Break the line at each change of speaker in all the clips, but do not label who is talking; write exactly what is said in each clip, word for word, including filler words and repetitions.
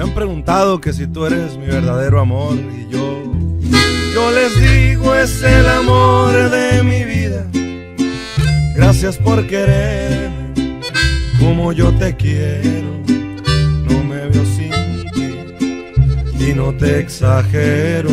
han preguntado que si tú eres mi verdadero amor, y yo, yo les digo, es el amor de mi vida. Gracias por quererme como yo te quiero. No me veo sin ti y no te exagero.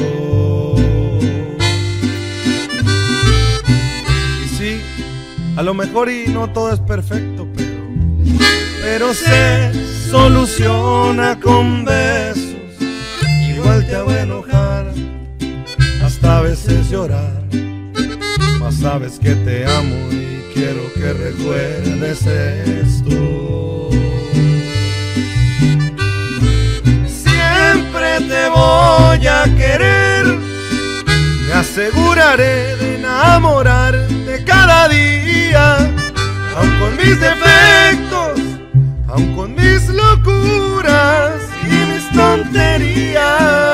Y sí, a lo mejor y no todo es perfecto, pero, pero se soluciona con besos. Igual te hago enojar, hasta a veces llorar, mas sabes que te amo y quiero que recuerdes esto. Siempre te voy a querer, me aseguraré de enamorarte cada día, aun con mis defectos, aun con mis locuras y mis tonterías.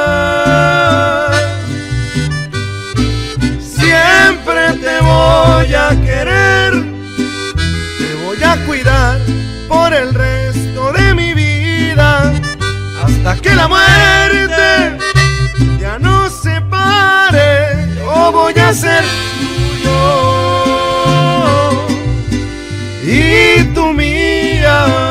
Siempre te voy a querer, te voy a cuidar por el resto de mi vida, hasta que la muerte ya nos separe. Yo voy a ser tuyo y tú mía.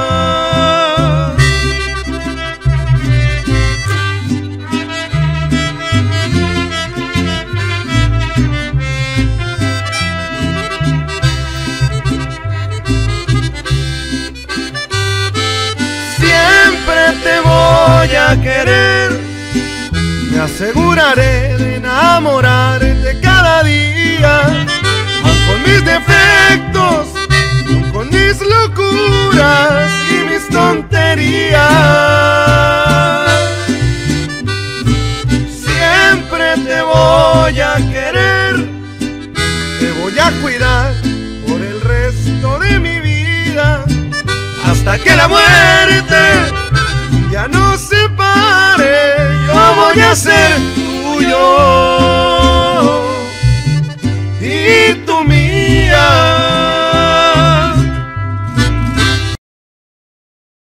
Te voy a querer, me aseguraré de enamorarte cada día, aun con mis defectos, aun con mis locuras y mis tonterías. Siempre te voy a querer, te voy a cuidar por el resto de mi vida, hasta que la muerte ya no separe. Yo voy a ser tuyo